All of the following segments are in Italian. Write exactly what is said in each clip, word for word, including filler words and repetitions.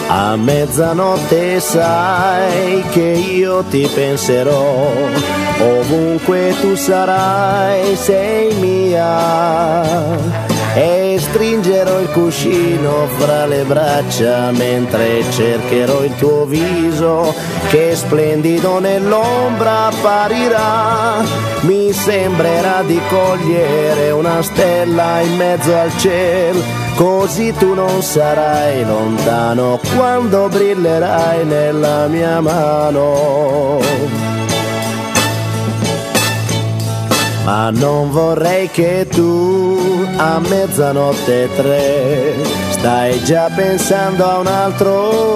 A mezzanotte sai che io ti penserò, ovunque tu sarai sei mia. E stringerò il cuscino fra le braccia mentre cercherò il tuo viso che splendido nell'ombra apparirà. Mi sembrerà di cogliere una stella in mezzo al cielo, così tu non sarai lontano quando brillerai nella mia mano. Ma non vorrei che tu a mezzanotte e tre stai già pensando a un altro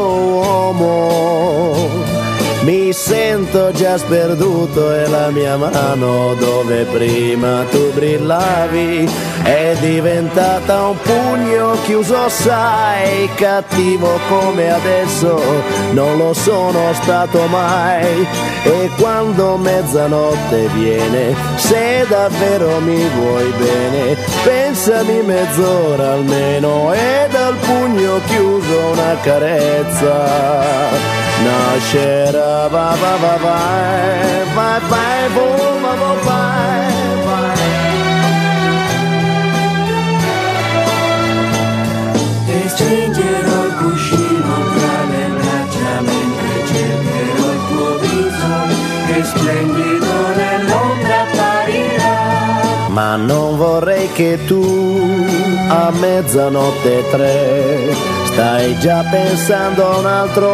uomo. Mi sento già sperduto e la mia mano dove prima tu brillavi è diventata un pugno chiuso, sai, cattivo come adesso non lo sono stato mai. E quando mezzanotte viene, se davvero mi vuoi bene, pensami mezz'ora almeno e dal pugno chiuso una carezza nascerà. Va va va vai, vai vai, vo va va vai, vai. E stringerò il cuscino tra le braccia mentre cercherò il tuo viso che splendido nell'ombra apparirà. Ma non vorrei che tu a mezzanotte e tre stai già pensando a un altro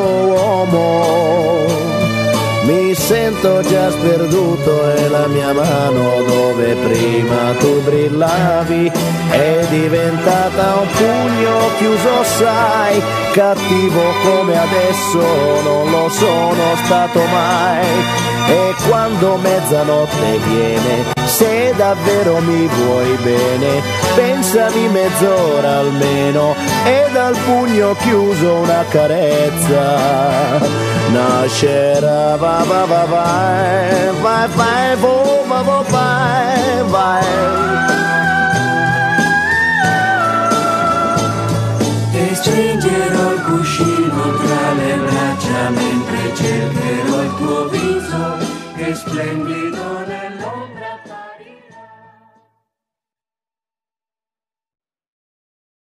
uomo. Mi sento già sperduto e la mia mano dove prima tu brillavi è diventata un pugno chiuso, sai, cattivo come adesso non lo sono stato mai. E quando mezzanotte viene, se davvero mi vuoi bene, pensami mezz'ora almeno e dal pugno chiuso una carezza nascerà. Va va va vai, vai vai, vo va va vai, vai. E stringerò il cuscino tra le braccia mentre cercherò il tuo viso che splendido